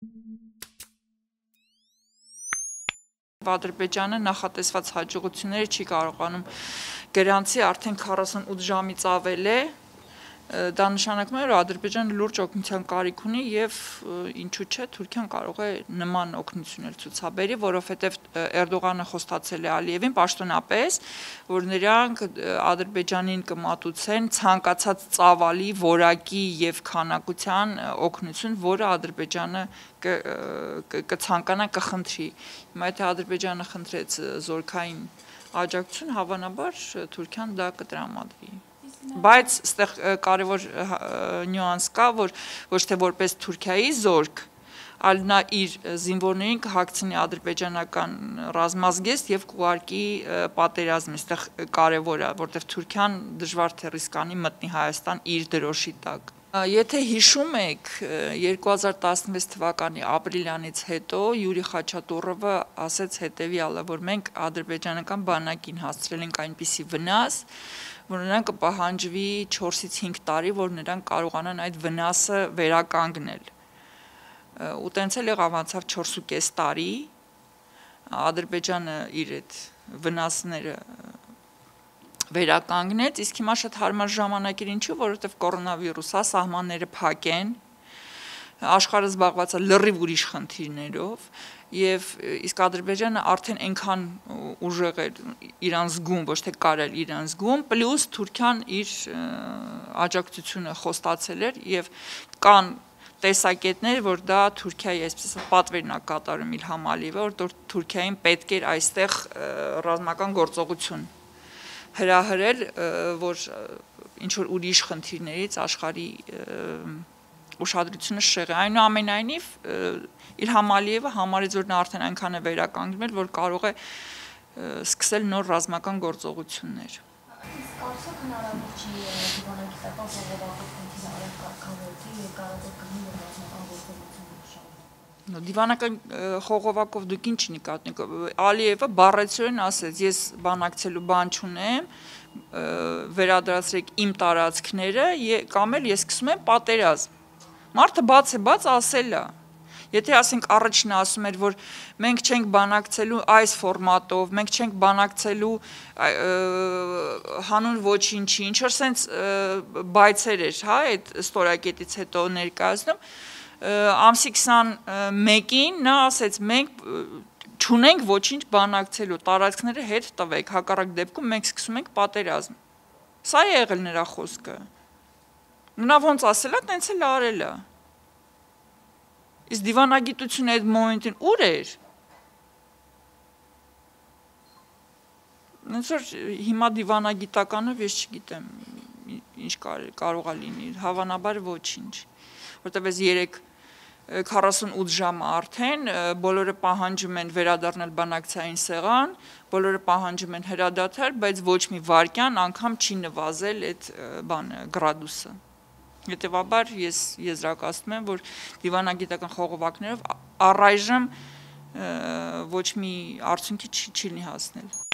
Ադրբեջանը նախատեսված հաջողությունները չի կարողանում գրանցի արդեն 48 ժամից ավել է, դա նշանակում է, որ Ադրբեջանը լուրջ օգնության կարիք ունի եւ ինչու՞ չէ Թուրքիան կարող է նման օգնություն ցուցաբերի, որովհետեւ Էրդողանը խոստացել է Ալիևին պաշտոնապես, որ նրանք Ադրբեջանին կմատուցեն ցանկացած ծավալի, որակի եւ քանակության օգնություն, որը Ադրբեջանը կցանկանա կխնդրի։ Հիմա եթե Ադրբեջանը խնդրեց զորքային աջակցություն, հավանաբար Թուրքիան դա կտրամադրի։ Բայց այստեղ կարևոր նյուանս կա, որ ոչ թե որպես Թուրքիայի զորք, այլ նա իր զինվորներին կհագցնի ադրբեջանական ռազմազգեստ եւ կուղարկի պատերազմ, այստեղ կարևոր է, որտեղ Թուրքիան դժվար թե ռիսկ անի մտնի Հայաստան իր դրոշի տակ։ Եթե հիշում եք 2016 թվականի ապրիլյանից հետո Յուրի Խաչատուրովը ասեց հետևյալը, որ մենք ադրբեջանական բանակին հասցրել ենք այնպիսի վնաս, որ նրանք կպահանջվի 4-ից 5 տարի, որ նրանք կարողանան այդ վնասը վերականգնել։ Ու տենց էլ եղավ, անցավ 4.5 տարի, Ադրբեջանը իր այդ վնասները վերականգնեց, իսկ հիմա շատ հարմար ժամանակ էր ինչու, որովհետև կորոնավիրուս է, սահմանները փակ են, աշխարհը զբաղված է լրիվ ուրիշ խնդիրներով, եւ իսկ Ադրբեջանը արդեն այնքան ուժեղ էր իրան զգում, ոչ թե կարել իրան զգում, պլյուս Թուրքիան իր աջակցությունը խոստացել էր եւ կան տեսակետներ, որ դա Թուրքիայի այսպես պատվերն է կատարում Իլհամ Ալիևը, որ Թուրքիային պետք էր այստեղ ռազմական գործողություն հրահրել, որ ինչ-որ ուրիշ խնդիրներից աշխարհի ուշադրությունը շեղի։ Այնուամենայնիվ Իլհամ Ալիևը համարեց, որ նա արդեն այնքան է վերականգնվել, որ կարող է սկսել նոր ռազմական գործողություններ։ Իսկ արդյոք հնարավոր չի դիվանագիտական ժողովրդի կարգավորի եւ կարողացել կազմել ռազմական գործողություններ շարունակել։ Դիվանական խողովակով դուք ինչ նկատեք։ Ալիևը բառացիորեն ասեց, ես բանակցելու բան չունեմ, վերադարձրեք իմ տարածքները կամ էլ ես սկսում եմ պատերազմ։ Մարդը բաց ասել է։ Եթե ասենք առաջինը ասում էր, որ մենք չենք բանակցելու այս ֆորմատով, մենք չենք բանակցելու հանուն ոչինչի, ինչ որ sense բայցեր էր, հա, այդ ստորակետից հետո ներկայացնում, ամսի 21-ին նա ասեց, մենք չունենք ոչինչ բանակցելու, տարածքները հետ տվեք, հակառակ դեպքում մենք սկսում ենք պատերազմ։ Սա է եղել նրա խոսքը։ Նա ոնց ասել է, տենց էլ արել է։ Իսկ դիվանագիտությունը այդ մոմենտին ուր էր։ Ոնց որ հիմա դիվանագիտականով ես չգիտեմ ինչ կարող է լինի, հավանաբար ոչինչ, որտեղ ես 48 ժամ արդեն բոլորը պահանջում են վերադառնալ բանակցային սեղան, բոլորը պահանջում են հրադադար, բայց ոչ մի վայրկյան անգամ չի նվազել այդ բանը գրադուսը։ Հետևաբար ես եզրակացնում եմ, որ դիվանագիտական խողովակներով առայժմ ոչ մի արդյունքի չի լինի հասնել։